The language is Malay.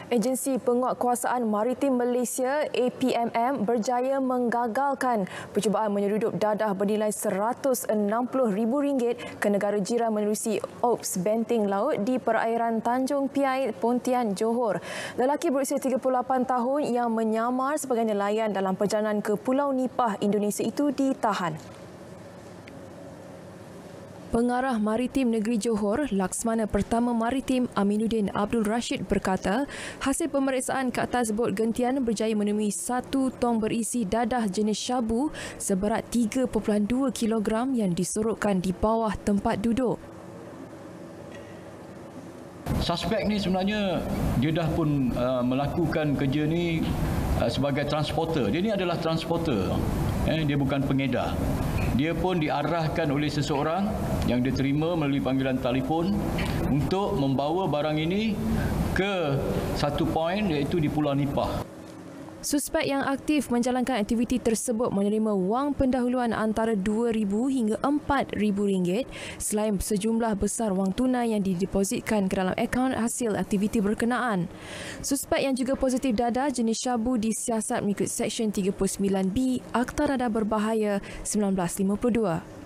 Agensi Penguatkuasaan Maritim Malaysia APMM berjaya menggagalkan percubaan menyeludup dadah bernilai RM160,000 ke negara jiran menerusi Ops Benteng Laut di perairan Tanjung Piai, Pontian, Johor. Lelaki berusia 38 tahun yang menyamar sebagai nelayan dalam perjalanan ke Pulau Nipah, Indonesia itu ditahan. Pengarah Maritim Negeri Johor, Laksmana Pertama Maritim Aminuddin Abdul Rashid berkata, hasil pemeriksaan ke atas bot gentian berjaya menemui 1 tong berisi dadah jenis syabu seberat 3.2 kilogram yang disorokkan di bawah tempat duduk. Suspek ni sebenarnya dia dah pun melakukan kerja ni sebagai transporter. Dia ni adalah transporter. Dia bukan pengedar. Dia pun diarahkan oleh seseorang yang diterima melalui panggilan telefon untuk membawa barang ini ke satu poin iaitu di Pulau Nipah. Suspek yang aktif menjalankan aktiviti tersebut menerima wang pendahuluan antara RM2,000 hingga RM4,000 selain sejumlah besar wang tunai yang didepositkan ke dalam akaun hasil aktiviti berkenaan. Suspek yang juga positif dadah jenis syabu disiasat mengikut Seksyen 39B Akta Dadah Berbahaya 1952.